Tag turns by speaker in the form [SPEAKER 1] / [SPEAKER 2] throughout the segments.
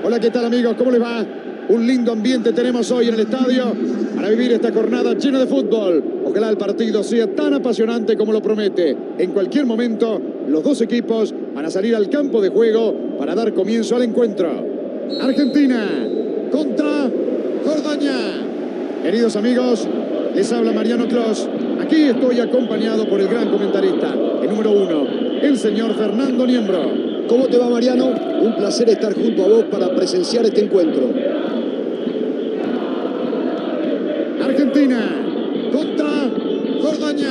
[SPEAKER 1] Hola, ¿qué tal, amigos? ¿Cómo les va? Un lindo ambiente tenemos hoy en el estadio para vivir esta jornada llena de fútbol. Ojalá el partido sea tan apasionante como lo promete. En cualquier momento, los dos equipos van a salir al campo de juego para dar comienzo al encuentro. Argentina contra Jordania. Queridos amigos, les habla Mariano Clos. Aquí estoy acompañado por el gran comentarista, el número 1, el señor Fernando Niembro.
[SPEAKER 2] ¿Cómo te va, Mariano? Un placer estar junto a vos para presenciar este encuentro.
[SPEAKER 1] Argentina contra Jordania.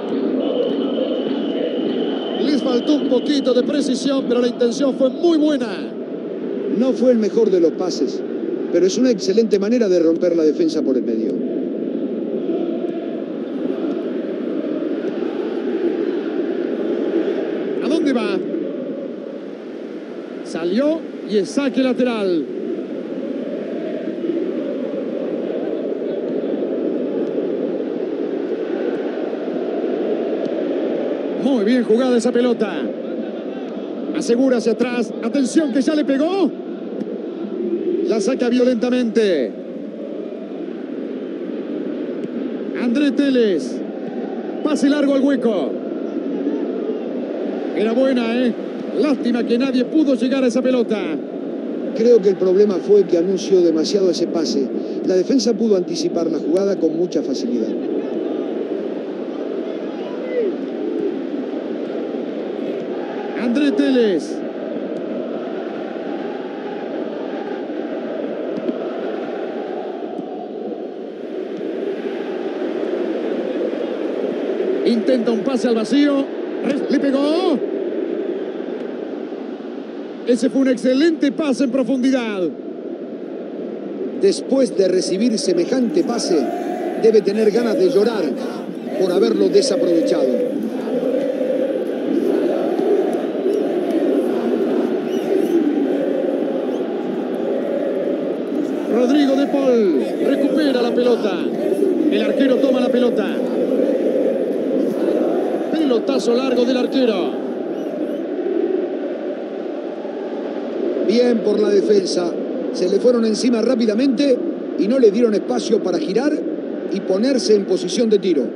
[SPEAKER 1] Les faltó un poquito de precisión, pero la intención fue muy buena.
[SPEAKER 2] No fue el mejor de los pases, pero es una excelente manera de romper la defensa por el medio.
[SPEAKER 1] ¿A dónde va? Salió y es saque lateral. Muy bien jugada esa pelota. Asegura hacia atrás. Atención que ya le pegó. La saca violentamente. André Teles. Pase largo al hueco. Era buena, ¿eh? Lástima que nadie pudo llegar a esa pelota.
[SPEAKER 2] Creo que el problema fue que anunció demasiado ese pase. La defensa pudo anticipar la jugada con mucha facilidad.
[SPEAKER 1] André Teles. Intenta un pase al vacío. Le pegó. Ese fue un excelente pase en profundidad.
[SPEAKER 2] Después de recibir semejante pase, debe tener ganas de llorar por haberlo desaprovechado.
[SPEAKER 1] Rodrigo de Paul recupera la pelota. El arquero toma la pelota. Pelotazo largo del arquero.
[SPEAKER 2] Bien por la defensa. Se le fueron encima rápidamente y no le dieron espacio para girar y ponerse en posición de tiro.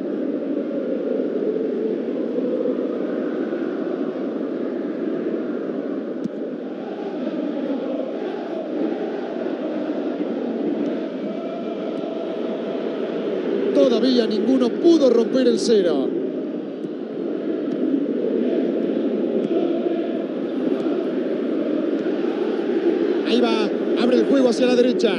[SPEAKER 1] Todavía ninguno pudo romper el cero. Ahí va, abre el juego hacia la derecha.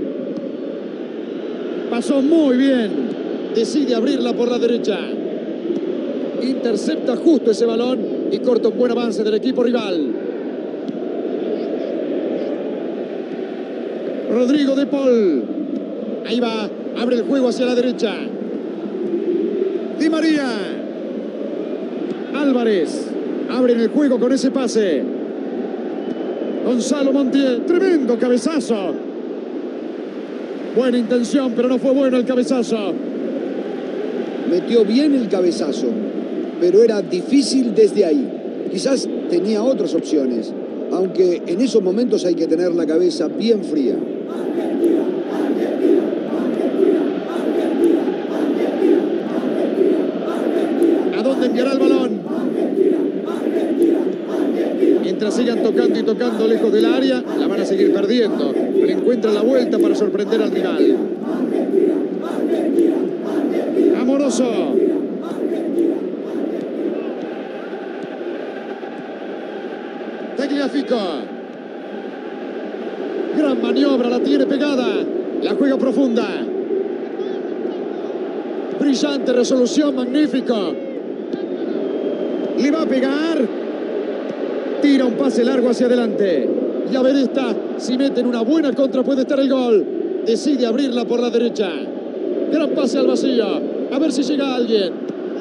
[SPEAKER 1] Pasó muy bien. Decide abrirla por la derecha. Intercepta justo ese balón y corta un buen avance del equipo rival. Rodrigo de Paul. Ahí va, abre el juego hacia la derecha. Di María. Álvarez. Abren el juego con ese pase. Gonzalo Montiel, tremendo cabezazo. Buena intención, pero no fue bueno el cabezazo.
[SPEAKER 2] Metió bien el cabezazo, pero era difícil desde ahí. Quizás tenía otras opciones, aunque en esos momentos hay que tener la cabeza bien fría.
[SPEAKER 1] ¿A dónde enviará el balón? Mientras sigan tocando y tocando lejos del área, la van a seguir perdiendo. Pero encuentra la vuelta para sorprender al rival. Amoroso. Tagliafico. Gran maniobra, la tiene pegada. La juega profunda. Brillante resolución, magnífico. Le va a pegar. Tira un pase largo hacia adelante. Y a ver esta, si meten una buena contra puede estar el gol. Decide abrirla por la derecha. Gran pase al vacío. A ver si llega alguien.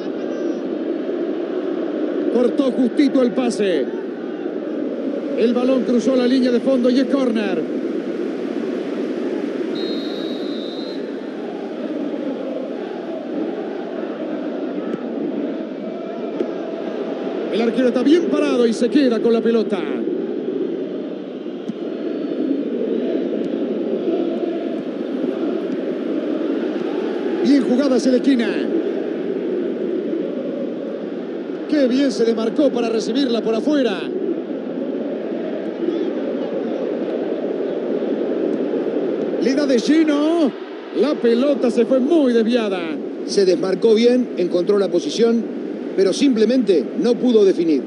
[SPEAKER 1] Cortó justito el pase. El balón cruzó la línea de fondo y es córner. El arquero está bien parado y se queda con la pelota. Bien jugada hacia la esquina. Qué bien se desmarcó para recibirla por afuera. Le da de lleno. La pelota se fue muy desviada.
[SPEAKER 2] Se desmarcó bien, encontró la posición, pero simplemente no pudo definir.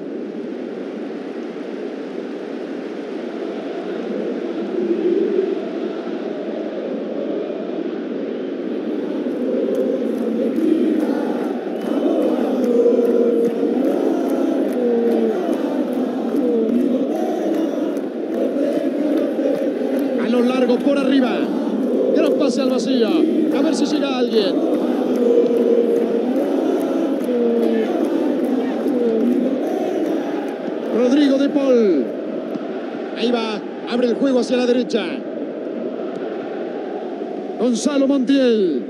[SPEAKER 1] A lo largo por arriba. Gran pase al vacío. A ver si llega alguien. Rodrigo de Paul. Ahí va. Abre el juego hacia la derecha. Gonzalo Montiel.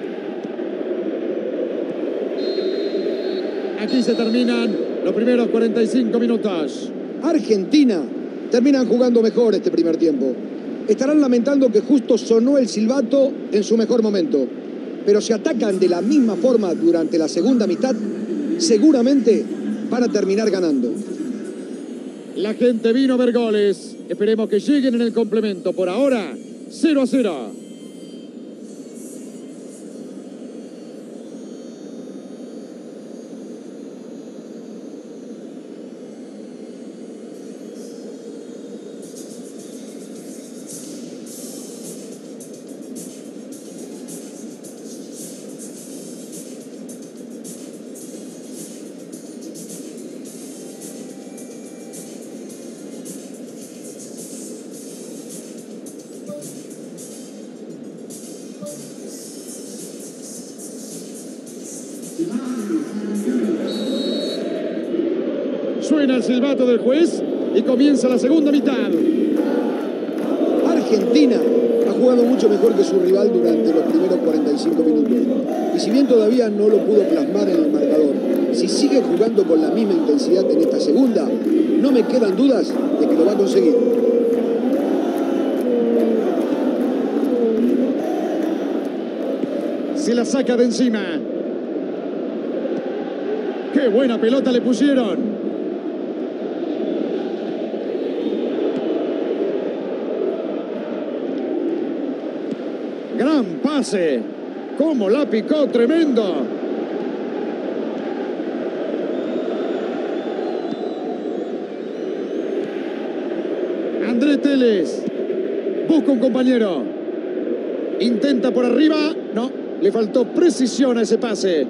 [SPEAKER 1] Aquí se terminan los primeros 45 minutos.
[SPEAKER 2] Argentina terminan jugando mejor este primer tiempo. Estarán lamentando que justo sonó el silbato en su mejor momento. Pero si atacan de la misma forma durante la segunda mitad, seguramente van a terminar ganando.
[SPEAKER 1] La gente vino a ver goles. Esperemos que lleguen en el complemento. Por ahora, 0-0. Suena el silbato del juez y comienza la segunda mitad.
[SPEAKER 2] Argentina ha jugado mucho mejor que su rival durante los primeros 45 minutos. Y si bien todavía no lo pudo plasmar en el marcador, si sigue jugando con la misma intensidad en esta segunda, no me quedan dudas de que lo va a conseguir.
[SPEAKER 1] Se la saca de encima. ¡Qué buena pelota le pusieron! Gran pase. ¡Cómo la picó! ¡Tremendo! André Teles. Busca un compañero. Intenta por arriba. No, le faltó precisión a ese pase.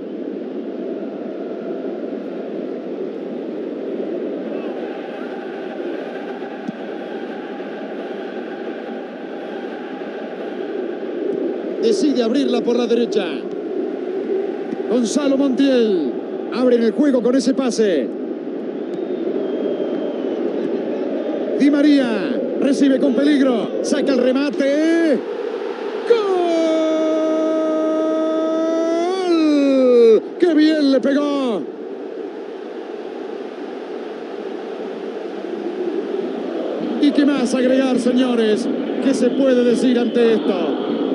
[SPEAKER 1] Decide abrirla por la derecha. Gonzalo Montiel. Abre en el juego con ese pase. Di María. Recibe con peligro. Saca el remate. ¡Gol! ¡Qué bien le pegó! ¿Y qué más agregar, señores? ¿Qué se puede decir ante esto?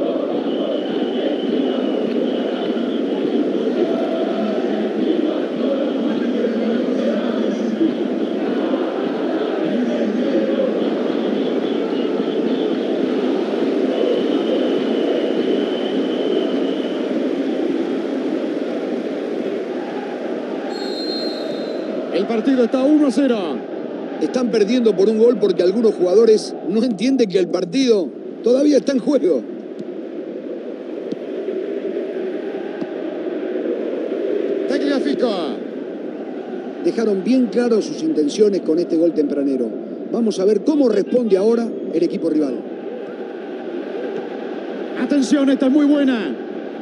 [SPEAKER 1] El partido está 1-0.
[SPEAKER 2] Están perdiendo por un gol porque algunos jugadores no entienden que el partido todavía está en juego.
[SPEAKER 1] Tagliafico.
[SPEAKER 2] Dejaron bien claro sus intenciones con este gol tempranero. Vamos a ver cómo responde ahora el equipo rival.
[SPEAKER 1] Atención, esta es muy buena.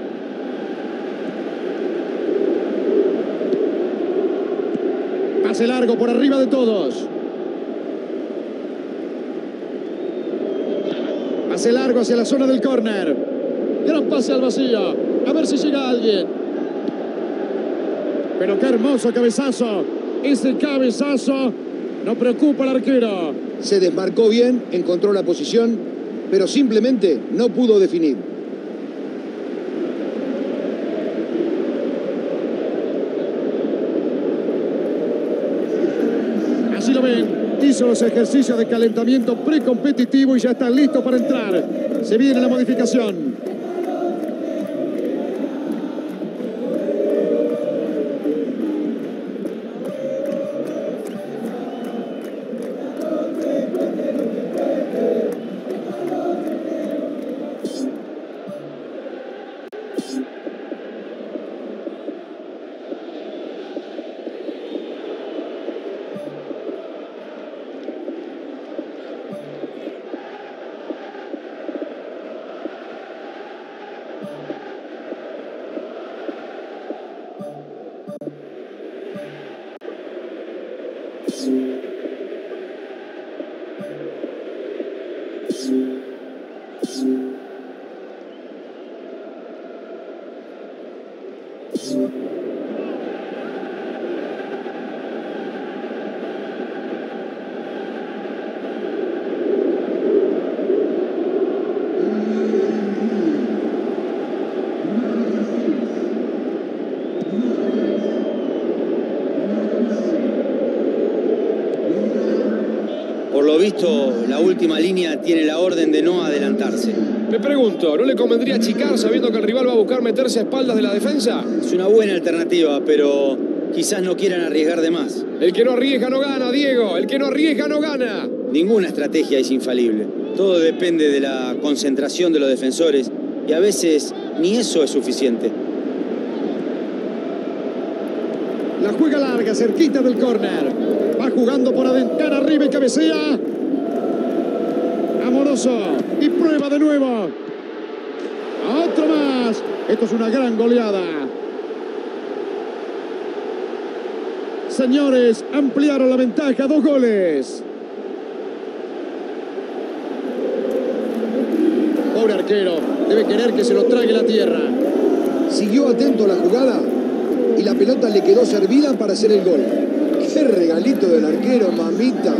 [SPEAKER 1] Pase largo por arriba de todos. Pase largo hacia la zona del córner. Gran pase al vacío. A ver si llega alguien. Pero qué hermoso cabezazo. Ese cabezazo no preocupa al arquero.
[SPEAKER 2] Se desmarcó bien, encontró la posición, pero simplemente no pudo definir.
[SPEAKER 1] Hizo los ejercicios de calentamiento precompetitivo y ya está listo para entrar. Se viene la modificación.
[SPEAKER 3] Por lo visto, la última línea tiene la orden de no adelantarse.
[SPEAKER 4] Me pregunto, ¿no le convendría achicar sabiendo que el rival va a buscar meterse a espaldas de la defensa?
[SPEAKER 3] Es una buena alternativa, pero quizás no quieran arriesgar de más.
[SPEAKER 4] El que no arriesga no gana, Diego. El que no arriesga no gana.
[SPEAKER 3] Ninguna estrategia es infalible. Todo depende de la concentración de los defensores y a veces ni eso es suficiente.
[SPEAKER 1] La juega larga, cerquita del córner. Va jugando por adentro, arriba y cabecea. Amoroso. Y prueba de nuevo. Otro más. Esto es una gran goleada. Señores, ampliaron la ventaja, 2 goles. Pobre arquero. Debe querer que se lo trague la tierra.
[SPEAKER 2] Siguió atento a la jugada y la pelota le quedó servida para hacer el gol. ¡Qué regalito del arquero, mamita!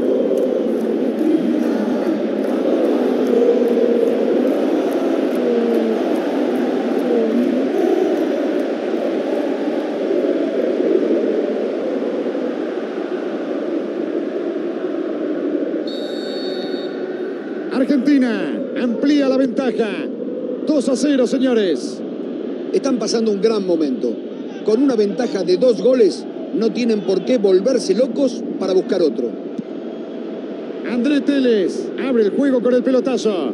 [SPEAKER 1] Argentina amplía la ventaja. 2-0, señores.
[SPEAKER 2] Están pasando un gran momento. Con una ventaja de 2 goles, no tienen por qué volverse locos para buscar otro.
[SPEAKER 1] André Teles abre el juego con el pelotazo.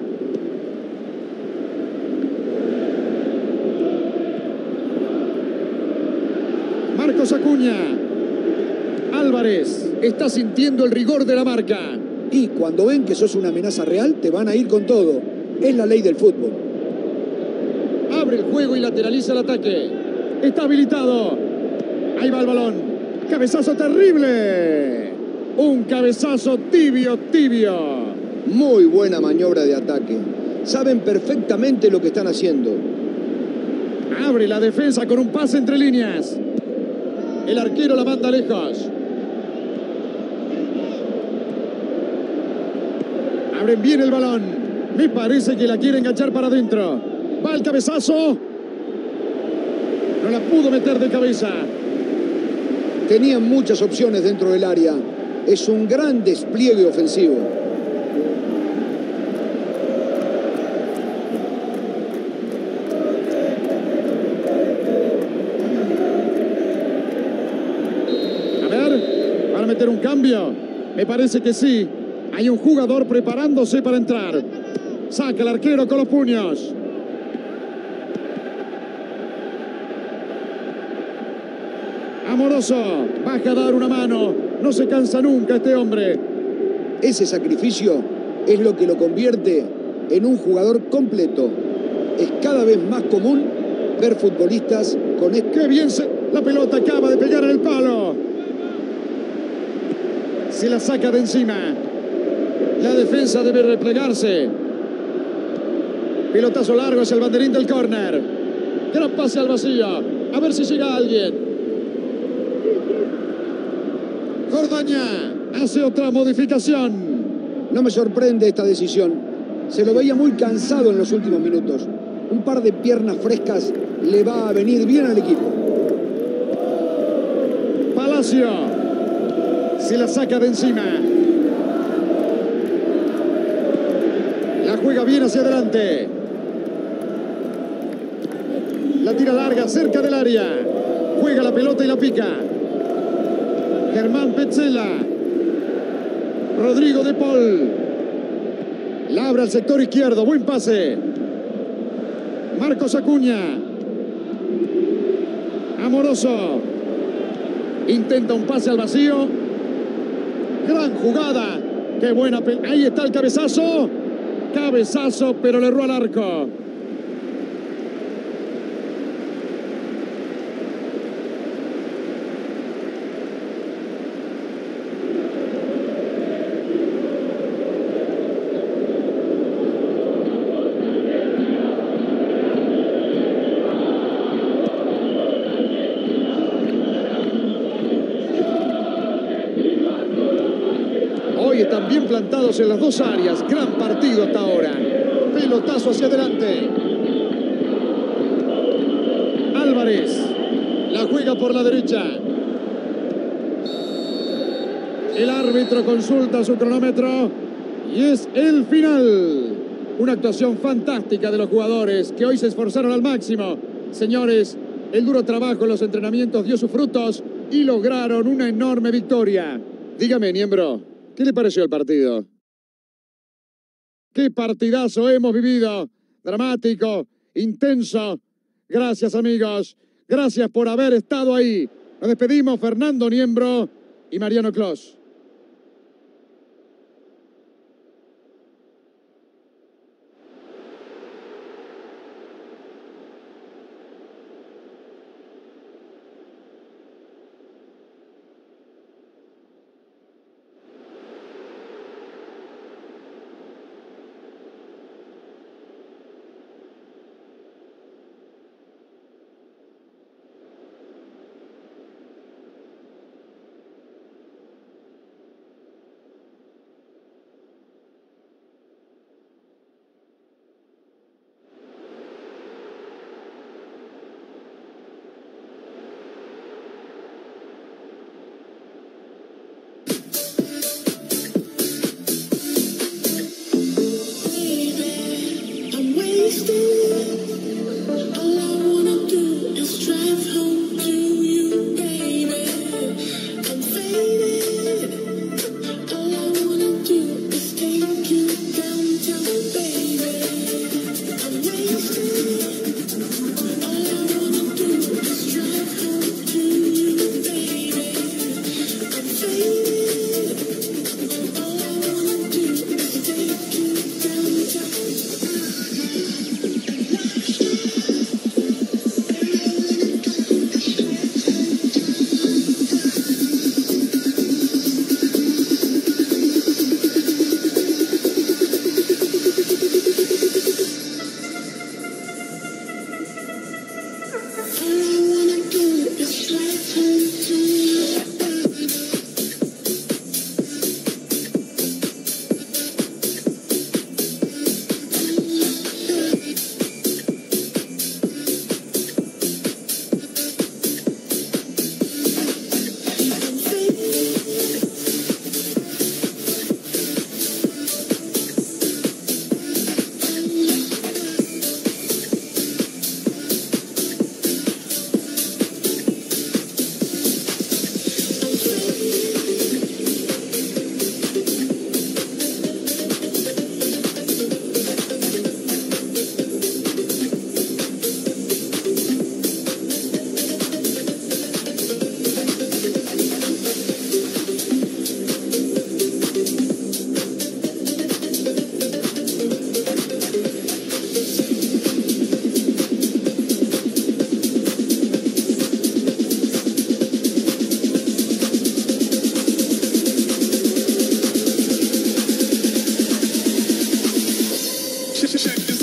[SPEAKER 1] Marcos Acuña. Álvarez está sintiendo el rigor de la marca.
[SPEAKER 2] Y cuando ven que sos una amenaza real, te van a ir con todo. Es la ley del fútbol.
[SPEAKER 1] Abre el juego y lateraliza el ataque. Está habilitado. Ahí va el balón. Cabezazo terrible. Un cabezazo tibio, tibio.
[SPEAKER 2] Muy buena maniobra de ataque. Saben perfectamente lo que están haciendo.
[SPEAKER 1] Abre la defensa con un pase entre líneas. El arquero la manda lejos. Abren bien el balón. Me parece que la quiere enganchar para adentro. Va el cabezazo. No la pudo meter de cabeza.
[SPEAKER 2] Tenían muchas opciones dentro del área. Es un gran despliegue ofensivo.
[SPEAKER 1] A ver, ¿van a meter un cambio? Me parece que sí. Hay un jugador preparándose para entrar. Saca el arquero con los puños. Amoroso, baja a dar una mano. No se cansa nunca este hombre.
[SPEAKER 2] Ese sacrificio es lo que lo convierte en un jugador completo. Es cada vez más común ver futbolistas con
[SPEAKER 1] ¡Qué bien! La pelota acaba de pegar en el palo. Se la saca de encima. La defensa debe replegarse. Pelotazo largo hacia el banderín del córner. Gran pase al vacío. A ver si llega alguien. Jordaña hace otra modificación.
[SPEAKER 2] No me sorprende esta decisión. Se lo veía muy cansado en los últimos minutos. Un par de piernas frescas le va a venir bien al equipo.
[SPEAKER 1] Palacio se la saca de encima. juega bien hacia adelante. La tira larga cerca del área. Juega la pelota y la pica. Germán Petzela. Rodrigo de Paul. La abre al sector izquierdo. Buen pase. Marcos Acuña. Amoroso. Intenta un pase al vacío. Gran jugada. Qué buena. Ahí está el cabezazo. Cabezazo, pero le erró al arco. Hoy están bien plantados en las dos áreas. Gran partido hasta ahora. Pelotazo hacia adelante. Álvarez. La juega por la derecha. El árbitro consulta su cronómetro. Y es el final. Una actuación fantástica de los jugadores que hoy se esforzaron al máximo. Señores, el duro trabajo en los entrenamientos dio sus frutos y lograron una enorme victoria. Dígame, Niembro, ¿qué le pareció el partido? ¡Qué partidazo hemos vivido! Dramático, intenso. Gracias, amigos. Gracias por haber estado ahí. Nos despedimos, Fernando Niembro y Mariano Clos.
[SPEAKER 5] Check